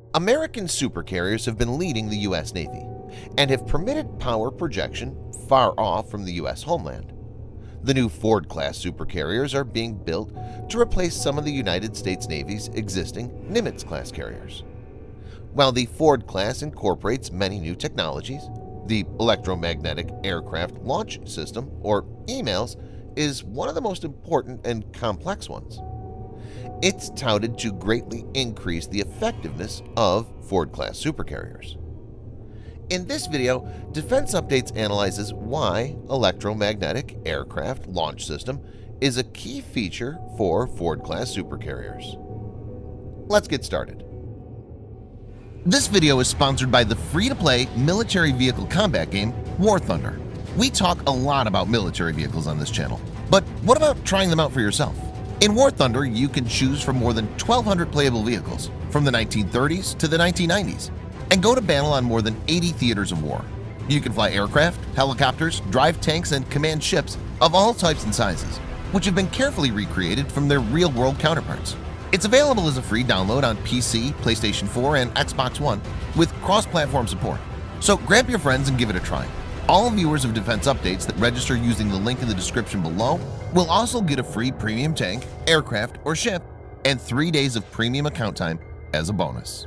American supercarriers have been leading the U.S. Navy and have permitted power projection far off from the U.S. homeland. The new Ford-class supercarriers are being built to replace some of the United States Navy's existing Nimitz-class carriers. While the Ford-class incorporates many new technologies, the Electromagnetic Aircraft Launch System, or EMALS, is one of the most important and complex ones. It's touted to greatly increase the effectiveness of Ford-class supercarriers. In this video, Defense Updates analyzes why Electromagnetic Aircraft Launch System is a key feature for Ford-class supercarriers. Let's get started. This video is sponsored by the free-to-play military vehicle combat game War Thunder. We talk a lot about military vehicles on this channel, but what about trying them out for yourself? In War Thunder, you can choose from more than 1,200 playable vehicles from the 1930s to the 1990s and go to battle on more than 80 theaters of war. You can fly aircraft, helicopters, drive tanks, and command ships of all types and sizes, which have been carefully recreated from their real-world counterparts. It's available as a free download on PC, PlayStation 4, and Xbox One with cross-platform support. So grab your friends and give it a try. All viewers of Defense Updates that register using the link in the description below will also get a free premium tank, aircraft, or ship and 3 days of premium account time as a bonus.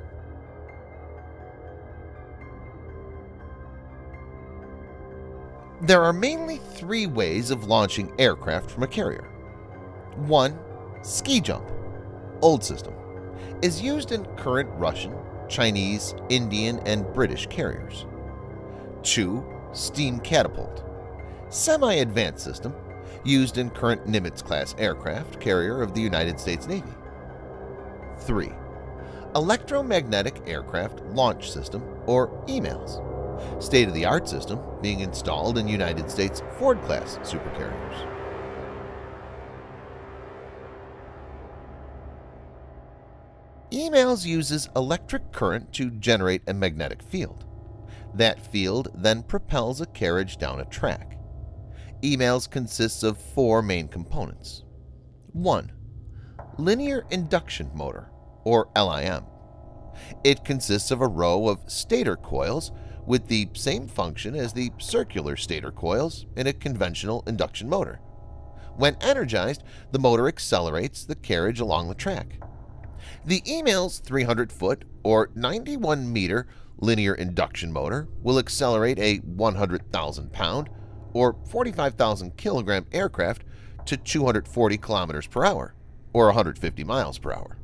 There are mainly 3 ways of launching aircraft from a carrier. 1. Ski jump, old system, is used in current Russian, Chinese, Indian, and British carriers. 2. Steam catapult, semi-advanced system, used in current Nimitz-class aircraft carrier of the United States Navy. 3. Electromagnetic Aircraft Launch System, or EMALS, state-of-the-art system being installed in United States Ford-class supercarriers. EMALS uses electric current to generate a magnetic field. That field then propels a carriage down a track. EMALS consists of 4 main components. 1. Linear induction motor, or LIM. It consists of a row of stator coils with the same function as the circular stator coils in a conventional induction motor. When energized, the motor accelerates the carriage along the track. The EMALS 300-foot or 91-meter linear induction motor will accelerate a 100,000-pound or 45,000-kilogram aircraft to 240 kilometers per hour or 150 miles per hour.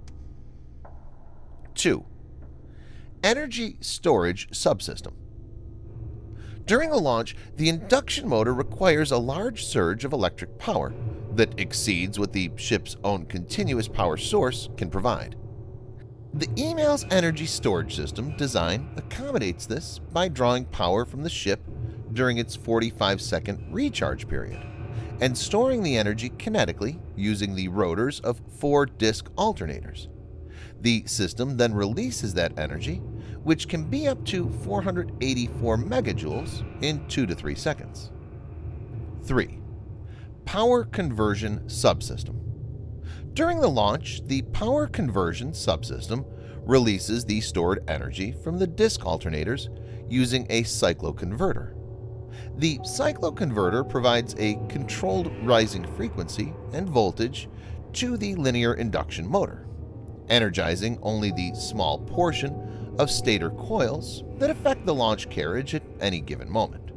2. Energy storage subsystem. During a launch, the induction motor requires a large surge of electric power that exceeds what the ship's own continuous power source can provide. The EMALS energy storage system design accommodates this by drawing power from the ship during its 45-second recharge period and storing the energy kinetically using the rotors of 4 disc alternators. The system then releases that energy, which can be up to 484 megajoules in 2 to 3 seconds. 3. Power conversion subsystem. During the launch, the power conversion subsystem releases the stored energy from the disc alternators using a cycloconverter. The cycloconverter provides a controlled rising frequency and voltage to the linear induction motor, energizing only the small portion of stator coils that affect the launch carriage at any given moment.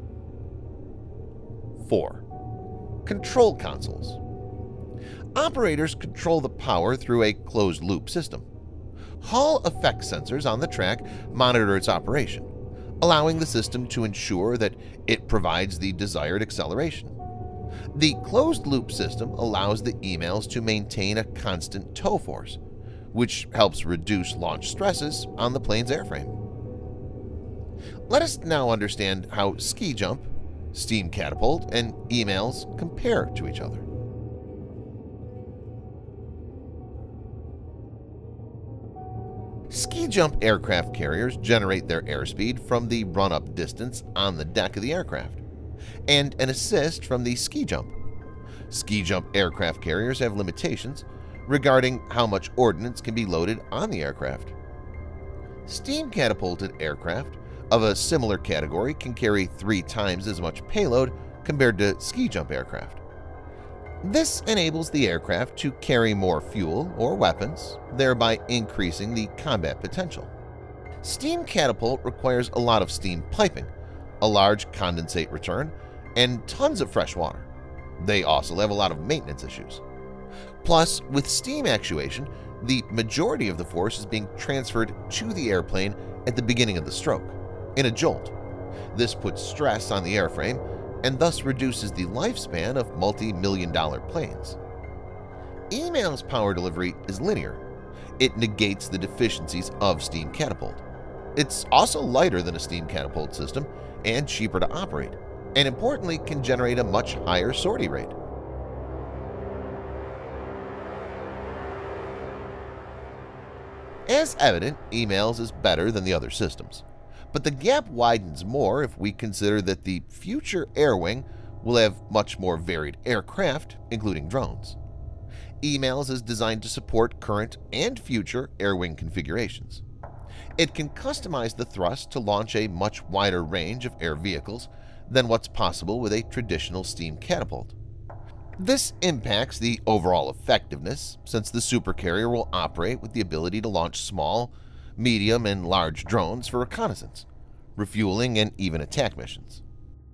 4. Control consoles. Operators control the power through a closed-loop system. Hall effect sensors on the track monitor its operation, allowing the system to ensure that it provides the desired acceleration. The closed-loop system allows the EMALS to maintain a constant tow force, which helps reduce launch stresses on the plane's airframe. Let us now understand how ski jump, steam catapult, and EMALS compare to each other. Ski jump aircraft carriers generate their airspeed from the run-up distance on the deck of the aircraft and an assist from the ski jump. Ski jump aircraft carriers have limitations regarding how much ordnance can be loaded on the aircraft. Steam-catapulted aircraft of a similar category can carry 3 times as much payload compared to ski-jump aircraft. This enables the aircraft to carry more fuel or weapons, thereby increasing the combat potential. Steam catapult requires a lot of steam piping, a large condensate return, and tons of fresh water. They also have a lot of maintenance issues. Plus, with steam actuation, the majority of the force is being transferred to the airplane at the beginning of the stroke, in a jolt. This puts stress on the airframe and thus reduces the lifespan of multi-million-dollar planes. EMALS power delivery is linear. It negates the deficiencies of steam catapult. It's also lighter than a steam catapult system and cheaper to operate, and importantly can generate a much higher sortie rate. As evident, EMALS is better than the other systems, but the gap widens more if we consider that the future air wing will have much more varied aircraft, including drones. EMALS is designed to support current and future air wing configurations. It can customize the thrust to launch a much wider range of air vehicles than what's possible with a traditional steam catapult. This impacts the overall effectiveness, since the supercarrier will operate with the ability to launch small, medium, and large drones for reconnaissance, refueling, and even attack missions.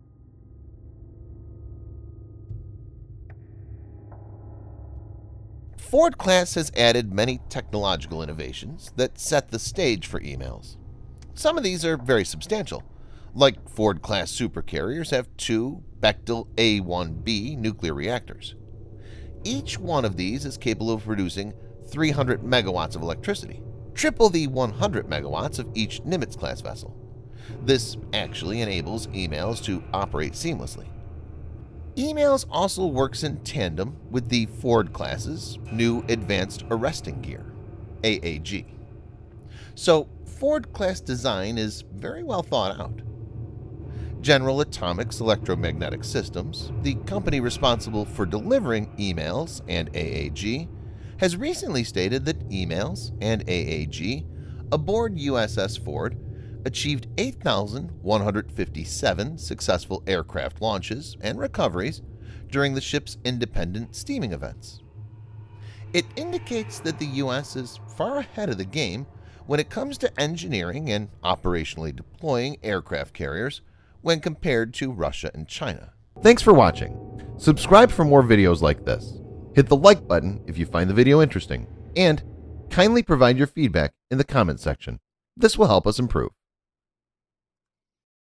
Ford-class has added many technological innovations that set the stage for EMALS. Some of these are very substantial, like Ford-class supercarriers have 2 Bechtel A1B nuclear reactors. Each one of these is capable of producing 300 megawatts of electricity, triple the 100 megawatts of each Nimitz-class vessel. This actually enables EMALS to operate seamlessly. EMALS also works in tandem with the Ford-class's new Advanced Arresting Gear, AAG. So Ford-class design is very well thought out. General Atomics Electromagnetic Systems, the company responsible for delivering EMALS and AAG, has recently stated that EMALS and AAG aboard USS Ford achieved 8,157 successful aircraft launches and recoveries during the ship's independent steaming events. It indicates that the U.S. is far ahead of the game when it comes to engineering and operationally deploying aircraft carriers when compared to Russia and China. Thanks for watching. Subscribe for more videos like this. Hit the like button if you find the video interesting, and kindly provide your feedback in the comment section. This will help us improve.